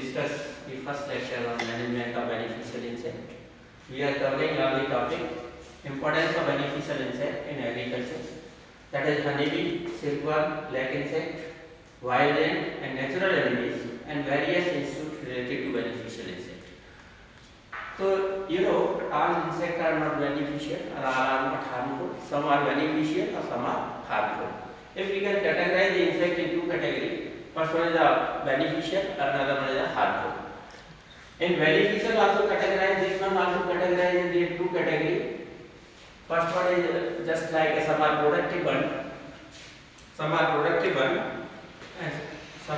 discuss the first lecture on management of beneficial insect. We are covering all the topic importance of beneficial insect in agriculture, that is honeybee, silkworm, black insect, wild ant and natural enemies, and various issues related to beneficial insect. So you know all insects are not beneficial or are not harmful. Some are beneficial or some are harmful. If we can categorize the insect in two categories, first one is the beneficial, another one is the harmful. In beneficial also categorize, this one also categorize in the two categories. First one is just like some are productive one, and some are productive and some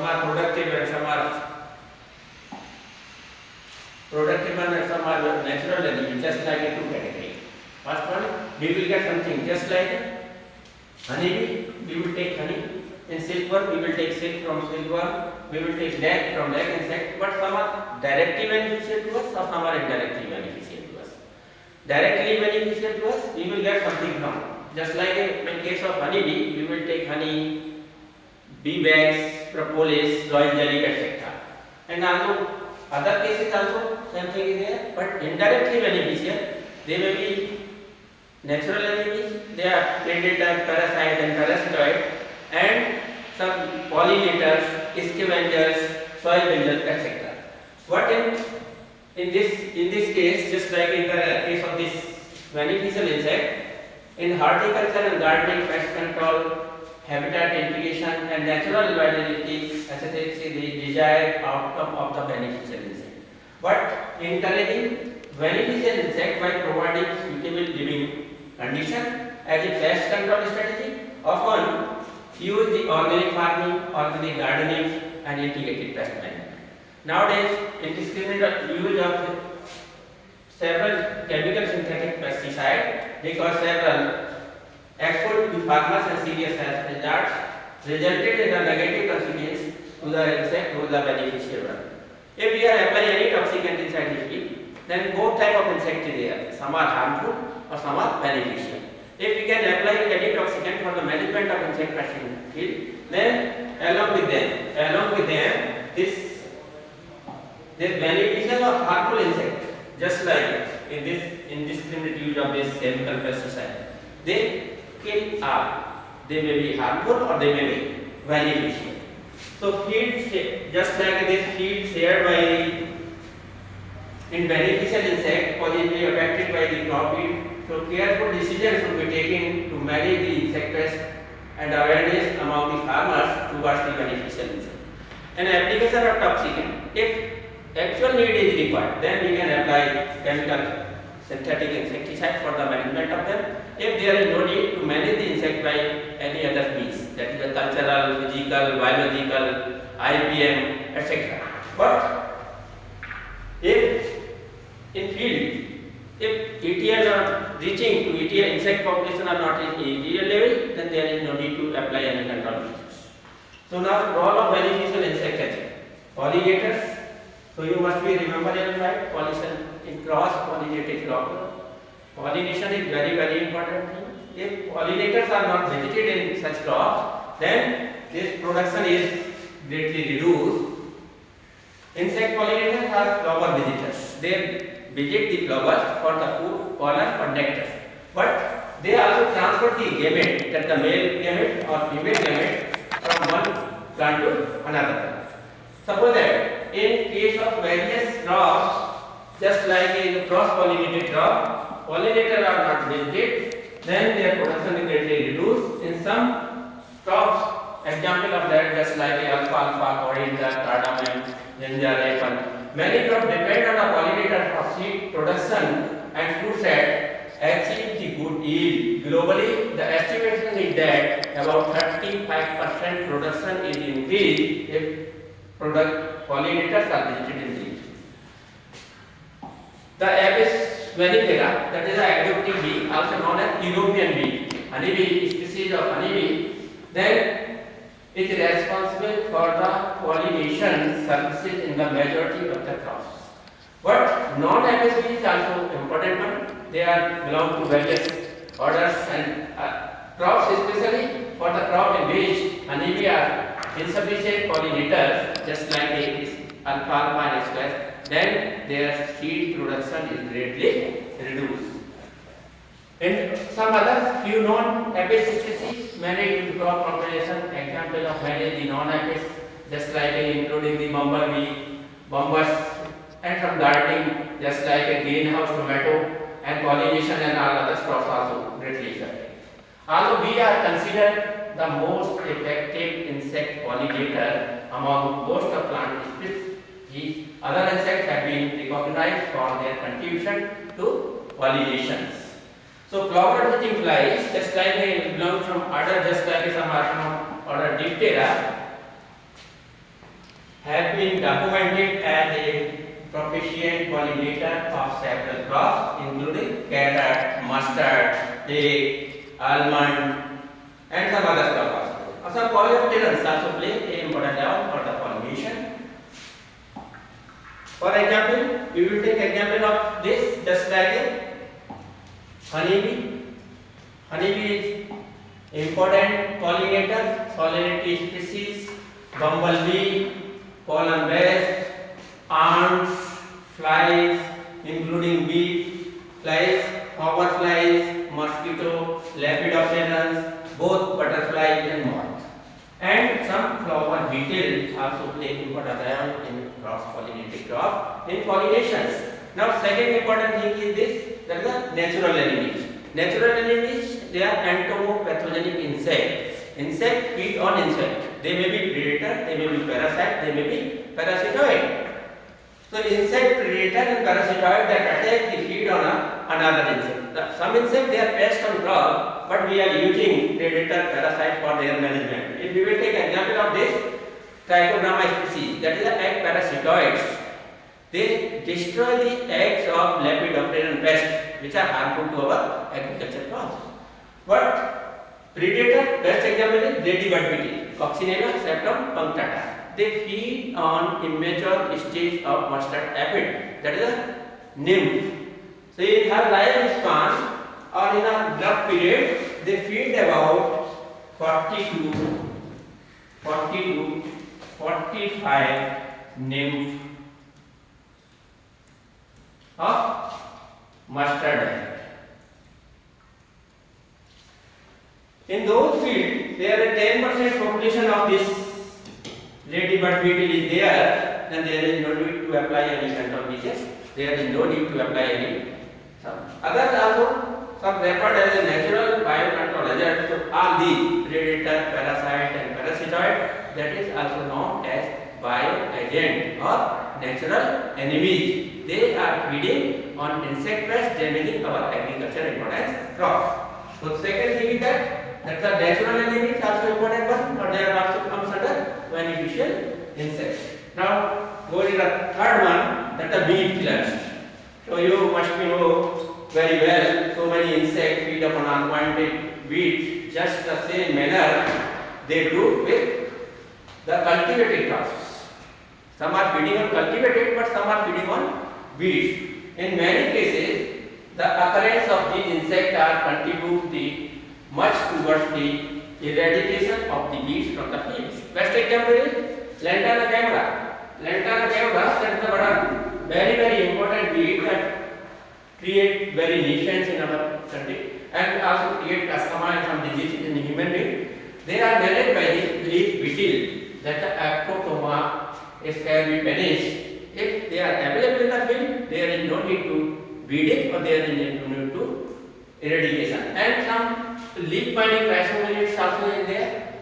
are natural enemy, just like in two categories. First one, we will get something just like honeybee, we will take honey. In silkworm, we will take silk from silkworm. We will take black from black insect. But some are directly beneficial to us, or some are indirectly beneficial to us. Directly beneficial to us, we will get something from. Just like in case of honeybee, we will take honey, bee bags, propolis, royal jelly, etc. And also other cases also same thing is there. But indirectly beneficial, they may be natural enemies. They are predator, parasite, and parasitoid. And some pollinators, scavengers, soil builders, etc. What in this case, just like in the case of this beneficial insect, in horticulture and gardening, pest control, habitat integration, and natural viability, aesthetics is the desired outcome of the beneficial insect. But encouraging beneficial insect by providing suitable living condition as a pest control strategy, often use the organic farming, organic gardening, and integrated pest management. Nowadays, indiscriminate use of several chemical synthetic pesticides because several exposed to farmers and serious health results resulted in a negative consequence to the insect who is the beneficial one. If we are applying any toxicant inside the field, then both type of insect is there. Some are harmful or some are beneficial. If we can apply any toxicant for the management of insect pest in the field, then along with them, this beneficial or harmful insect, just like in this indiscriminate use of this chemical pesticide, they kill all. They may be harmful or they may be beneficial. So fields, just like this field shared by in beneficial insect positively affected by the crop yield. So careful decisions should be taken to manage the insect pest and awareness among the farmers towards the beneficial insect. An application of toxicant. If actual need is required, then we can apply chemical synthetic insecticide for the management of them. If there is no need to manage the insect by any other means, that is a cultural, physical, biological, IPM, etc. But if in field, if ETL are reaching to ETL insect population are not in ETL level, then there is no need to apply any control measures. So now role of beneficial insect catching. Pollinators. So you must be remember right, pollination in cross-pollinated crop. Pollination is very important thing. If pollinators are not visited in such crops, then this production is greatly reduced. Insect pollinators are flower visitors. They visit the flowers for the food, pollen or nectar. But they also transfer the gamete, that the male gamete or female gamete from one plant to another plant. Suppose that in case of various crops, just like in cross-pollinated crop, pollinators are not visited, then their production is greatly reduced. In some crops, example of that just like alfalfa, coriander, cardamom, ginger, apple. Many crops depend on the pollinator for seed production and fruit set achieve the good yield. Globally, the estimation is that about 35% production is increased if pollinators are visited in the region. The Apis mellifera, that is the exotic bee, also known as European bee, honeybee, species of honeybee, then is responsible for the pollination services in the majority of the crops. But non-Apis bee is also important one. They belong to various orders and crops, especially for the crop in which honeybee are insufficient pollinators, just like alpha alpha and square, then their seed production is greatly reduced. And some other few non-apis species managed into crop propagation. Example of manage the non-apis, just like including the bumblebee, bombus, and some gardening, just like a greenhouse tomato, and pollination and all other crops also greatly effective. Although we are considered the most effective insect pollinator among most of plant species, other insects have been recognized for their contribution to pollinations. So flower eating flies, just like they belong from order, just like some are from order Diptera, have been documented as a proficient pollinator of several crops, including carrot, mustard, egg, almond, and some other crops also. Also, coleopterans also play an important role for the pollination. For example, we will take example of this, just like a honeybee. Honeybee is important pollinator, solitary species, bumblebee, pollen-based, ants, flies, including bees, flies, hoverflies, mosquito, lepidopterans, both butterflies and moths. And some flower beetles also play important role in cross-pollinated crop in pollinations. Now, second important thing is this, that is the natural enemies. Natural enemies, they are entomopathogenic insects. Insects feed on insect. They may be predator, they may be parasite, they may be parasitoid. So, insect, predator and parasitoid that attack the feed on another insect. Some insect they are pest on crop, but we are using predator, parasite for their management. If we will take example of this Trichogramma species, that is the egg parasitoids. They destroy the eggs of lepidopteran pests, which are harmful to our agriculture crops. But predator, best example is ladybird beetle, Coccinella septum punctata. They feed on immature stage of mustard aphid, that is a nymph. So in her lifespan or in a drought period, they feed about 40 to 45 nymph of mustard aphid. In those fields, there is 10% population of this ladybird beetle is there, then there is no need to apply any control measures. There is no need to apply any. Others also some referred as a natural biocontrol agent. So all these predator, parasite, and parasitoid, that is also known as bioagent or natural enemies. They are feeding on insect pests damaging our agriculture importance crops. So second thing is that the natural enemy is also important one, but they are also comes under beneficial insects. Now go to the third one, that the weed killers. So you must know very well, so many insects feed upon unwanted weeds, just the same manner they do with the cultivated crops. Some are feeding on cultivated, but some are feeding on weeds. In many cases, the occurrence of these insects are contribute much towards the eradication of the weeds from the fields. Best example is Lantana camera. Lantana camera, that is the very important weed that create very nuisance in our country and also create asthma and some diseases in human being. They are managed by the leaf beetle, that the Aptotoma scarabipes. If they are available in the field, there is no need to weeding or there is no need to eradication. And some leaf binding chrysomelids also is there.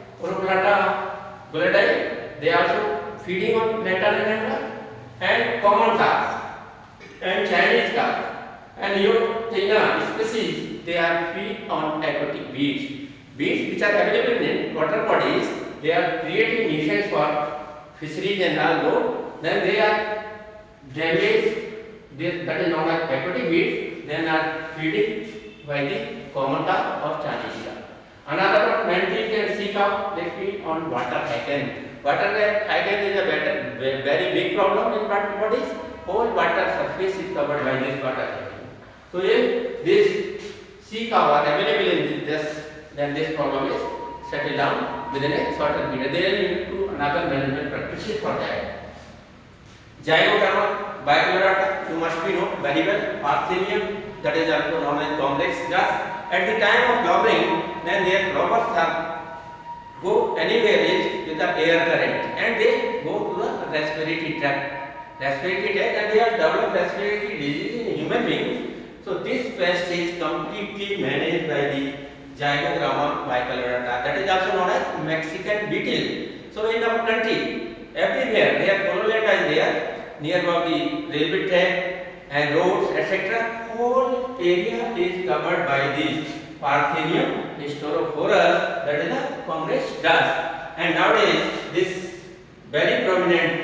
Uroplata gulladii, they are also feeding on Lantana camera, and common carp and Chinese carp and Eothena species, they are feed on aquatic weeds. Weeds which are available in water bodies, they are creating nuisance for fisheries and all those. Then they are damaged, that is known as aquatic weeds, then are feeding by the common carp of Chinese carp. Another one, mantis and sea cow, they feed on water lichen. Water lichen is a very big problem in water bodies. Whole water surface is covered by this water lichen. So if this sea cow are available in this, then this problem is settled down within a certain period. There is need to another management practices for that. Zygoderma bicolorata, you must be know very well. Parthenium, that is also known as complex gas. At the time of flowering, then their flowers are go anywhere with the air current, and they go to the respiratory tract. Respiratory tract, and they are develop respiratory disease in human beings. So this pest is completely managed by the Zygoderma bicolorata. That is also known as Mexican beetle. So in our country, everywhere they are colonized there, nearby the railway track and roads, etc. Whole area is covered by this Parthenium staurophorus, that is the Congress dust. And nowadays, this very prominent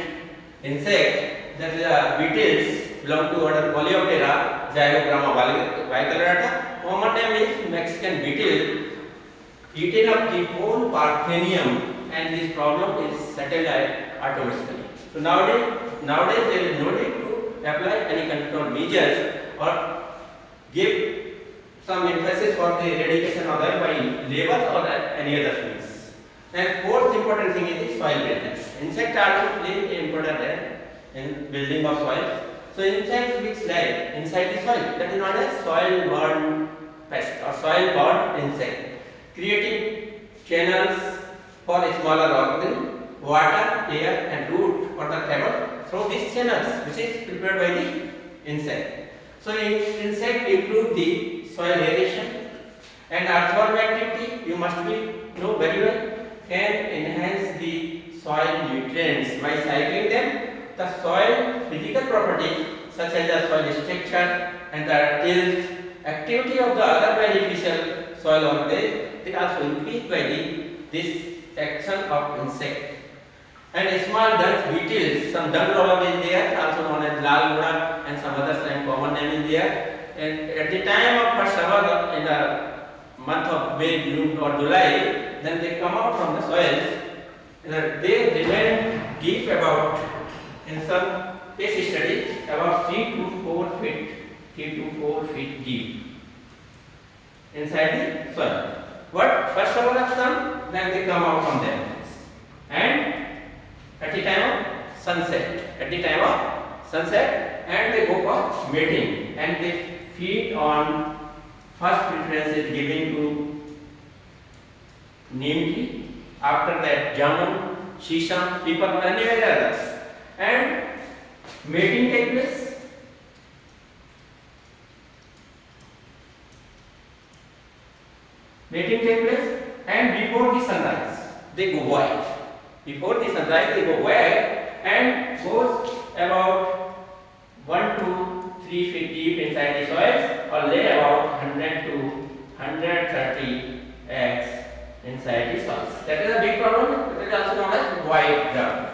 insect, that is the beetles, belong to order Coleoptera, Zygoderma bicolorata. Common name is Mexican beetle, eating up the whole Parthenium, and this problem is settled automatically. So nowadays there is no need to apply any control measures or give some emphasis for the eradication of them by labor or any other means. And fourth important thing is the soil drainage. Insects also play an important role in building of soil. So insects which live inside the soil, that is known as soil-borne pest or soil-borne insect, creating channels for smaller organisms, water, air and root for the travel through these channels, which is prepared by the insect. So insect improve the soil aeration, and earthworm activity, you must know very well, can enhance the soil nutrients by cycling them. The soil physical properties such as the soil structure and the tilt activity of the other beneficial soil organisms, they also increase by this action of insect. And small dung beetles, some dung roller is there, also known as lal guda, and some other common name is there. And at the time of first shower in the month of May, June or July, then they come out from the soils. And they remain deep about, in some case study, about 3 to 4 feet deep inside the soil. What first shower has come, then they come out from there. And at the time of sunset, and they go for mating, and they feed on first preference is given to neem tree, after that jamun, shisha, people, and many others. And mating takes place. And before the sunrise, they go white. And goes about 1 to 3 feet deep inside the soils, or lay about 100 to 130 eggs inside the soils. That is a big problem. It is also known as white drum.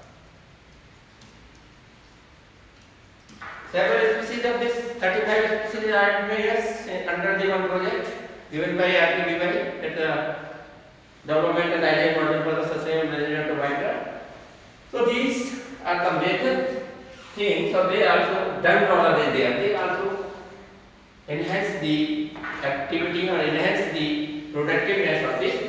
Several species of this 35 species are various under the one project given by RPBY, at the development and idea model for the sustainable management of white drum. So these are the major things. So they also dung roller is there. They also enhance the activity or enhance the productiveness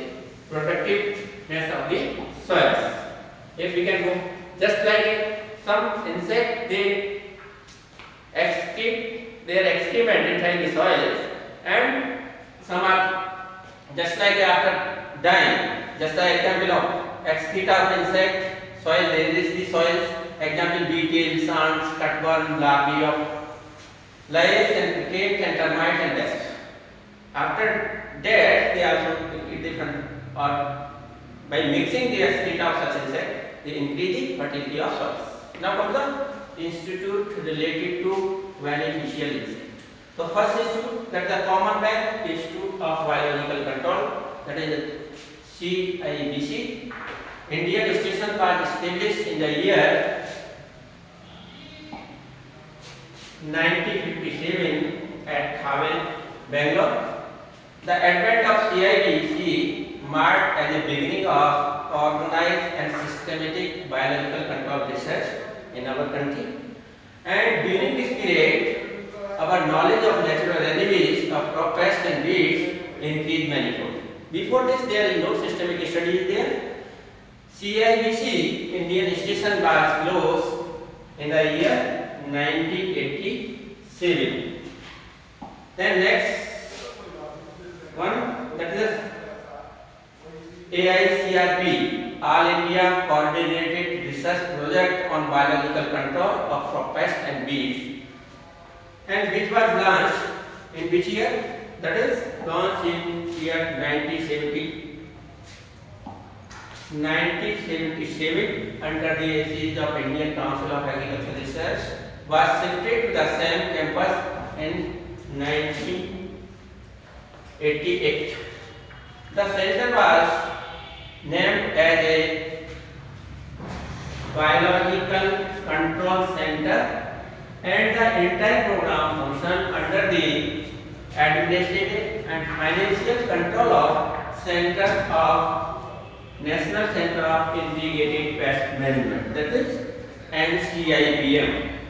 of the soils. If we can go, just like some insect, they excrete their excrement inside the soils, and some are just like after dying, just like example of excreta of insect, soil, they enrich the soils, example beetles, ants, cutworm, larvae of lice and cricket and termite and rest. After that, they also different, or by mixing the excreta of such insect, they increase the fertility of soils. Now comes the institute related to beneficial insect. So first institute, that the common bank Institute of Biological Control, that is CIBC. Indian station was established in the year 1957 at Havel, Bangalore. The advent of CIBC marked as the beginning of organized and systematic biological control research in our country. And during this period, our knowledge of natural enemies of pests and weeds increased manifold. Before this, there is no systematic study there. CIBC Indian station was closed in the year 1987. Then next one, that is AICRP, All India Coordinated Research Project on Biological Control of Pests and Weeds, and which was launched in which year? That is launched in year 1977 under the aegis of Indian Council of Agricultural Research, was shifted to the same campus in 1988. The center was named as a Biological Control Center, and the entire program functioned under the administrative and financial control of Center of National Center of Integrated Pest Management, that is NCIPM.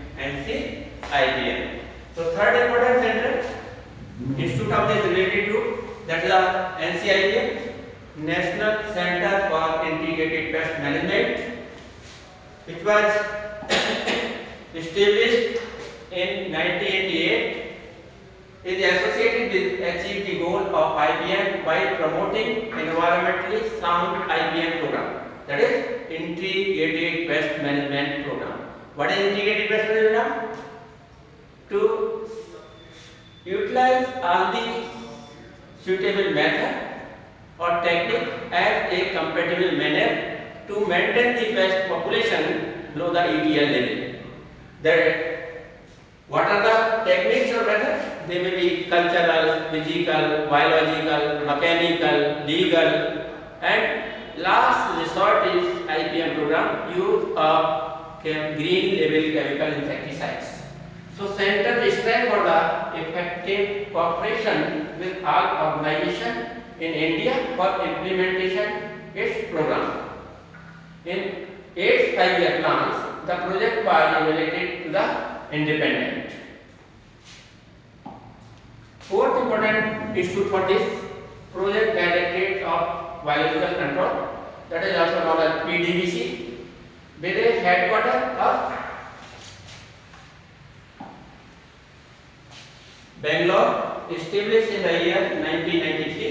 So third important center, institute of this related to, that is the NCIPM, National Center for Integrated Pest Management, which was established in 1988. Is associated with achieve the goal of IPM by promoting environmentally sound IPM program, that is Integrated Pest Management Program. What is Integrated Pest Management? To utilize all the suitable method or technique as a compatible manner to maintain the pest population below the ETL level. That what are the techniques or methods? They may be cultural, physical, biological, mechanical, legal, and last resort is IPM program, use of green label chemical insecticides. So center strive for the effective cooperation with all organizations in India for implementation its program. In 8 5-year plans, the project was evaluated to the independent. Fourth important institute for this project, Directorate of Biological Control, that is also known as PDBC, with a headquarters of Bangalore, established in the year 1993.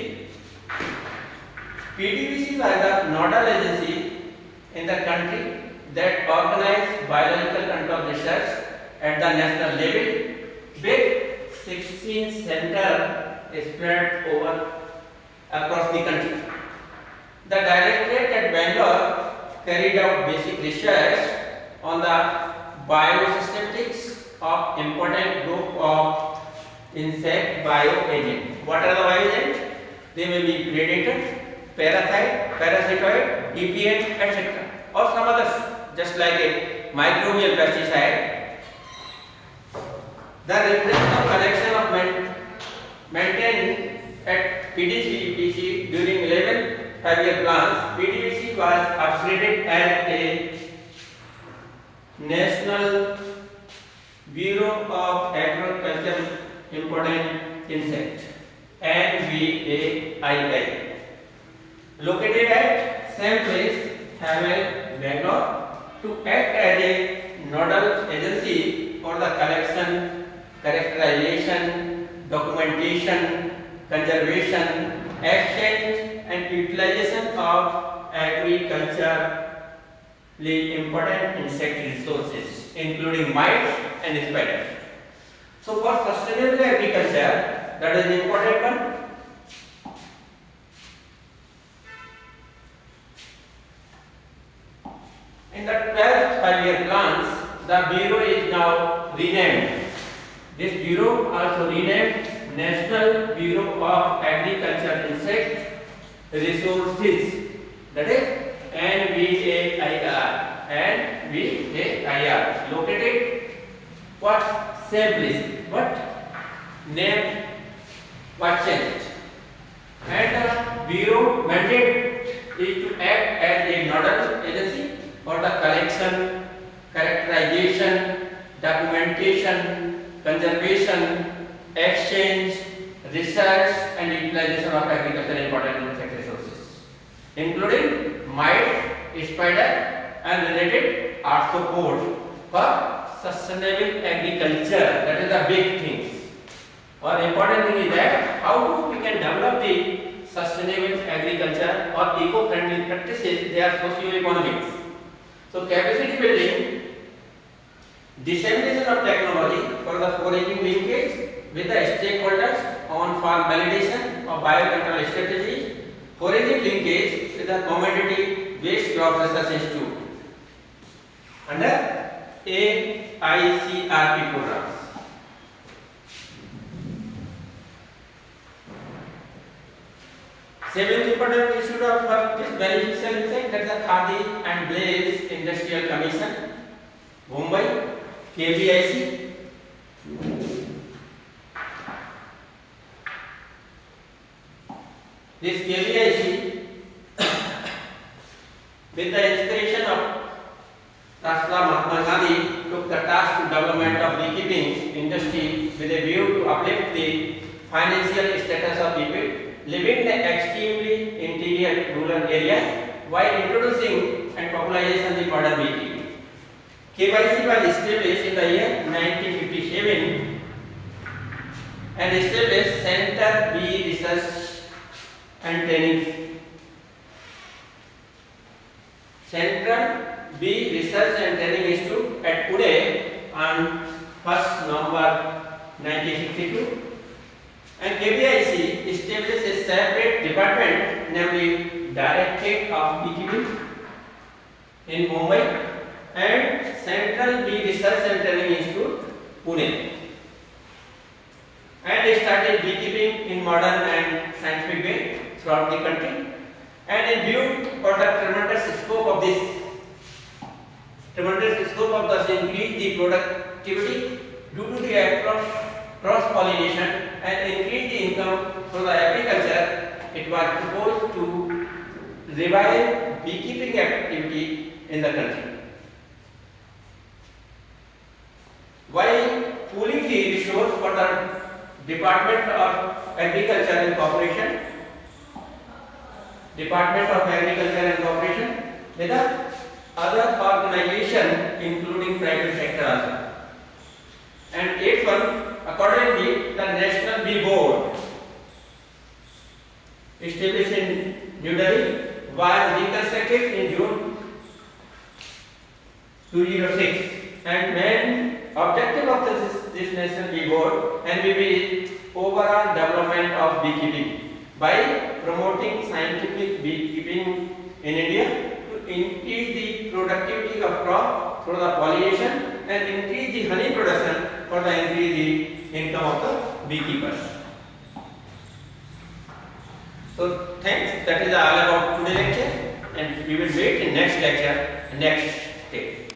PDBC was the nodal agency in the country that organized biological control research at the national level, with 16 centers spread over across the country. The directorate at Bangalore carried out basic research on the biosystematics of important group of insect bioagents. What are the bioagents? They may be predator, parasite, parasitoid, EPH, etc. or some others, just like a microbial pesticide. The reference of collection of maintained at PDBC during 11 5-year plans. PDBC was upgraded as a National Bureau of Agriculture Important Insect NBAII, located at same place, Havel, Bangalore, to act as a nodal agency for the collection, characterization, documentation, conservation, exchange and utilization of agriculturally important insect resources, including mites and spiders. So for sustainable agriculture, that is the important one. In the 12th 5-year plans, the Bureau is now renamed. This Bureau also renamed National Bureau of Agriculture Insect Resources, that is NBAIR, located what same place, but name was changed. And the Bureau mandate is to act as a nodal agency for the collection, characterization, documentation, conservation, exchange, research and utilization of agricultural important insect resources, including mite, spider and related arthropods, for sustainable agriculture. That is the big things. Or important thing is that how we can develop the sustainable agriculture or eco-friendly practices. They are socio-economics. So capacity building, dissemination of technology for the foraging linkage with the stakeholders on farm validation of biocontrol strategies, foraging linkage with the commodity based crop research institute under AICRP programs. Seventh important issue of this beneficial insight, that is the Khadi and Blaze Industrial Commission, Mumbai, KBIC. This KBIC, with the inspiration of Rashtra Mahatma Gandhi, took the task to development of beekeeping industry with a view to uplift the financial status of people living in extremely interior rural areas while introducing and popularizing the modern beekeeping. KBIC was established in the year 1957 and established Center Bee Research and Training. Central Bee Research and Training Institute at Pune on 1st November 1962. And KBIC established a separate department, namely Directorate of Beekeeping in Mumbai and Central Bee Research and Training Institute, Pune. And they started beekeeping in modern and scientific way throughout the country. And in view for the tremendous scope of this, increase the productivity due to the cross-pollination and increase the income for the agriculture, it was proposed to revive beekeeping activity in the country. While pooling the resource for the Department of Agriculture and Cooperation, with the other organization including private sector also. And eighth one, accordingly, the National Bee Board, established in New Delhi, was reconstructed in June 2006. And main objective of this National Bee Board and will be overall development of beekeeping by promoting scientific beekeeping in India to increase the productivity of crop through the pollination and increase the honey production for the increase the income of the beekeepers. So thanks, that is all about today's lecture, and we will wait in next lecture, next day.